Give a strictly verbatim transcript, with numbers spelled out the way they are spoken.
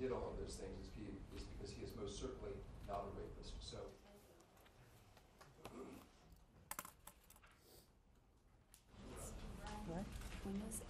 did all of those things is, he, is because he is most certainly not a rapist. So. What? When this